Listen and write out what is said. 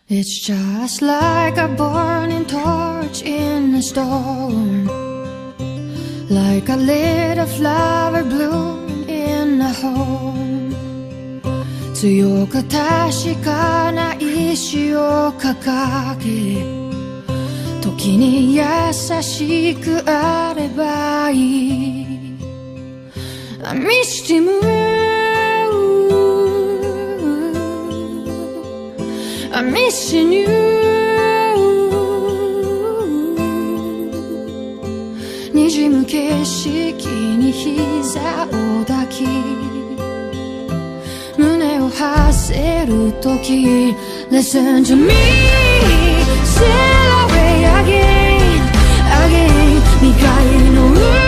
It's just like a burning torch in a storm, like a little flower bloom in a home. 強く確かな意志を掲げ、時に優しくあればいい。I missed him, I'm missing you. 滲む景色に膝を抱き、胸を張せるとき Listen to me, sail away again, again. 未開の海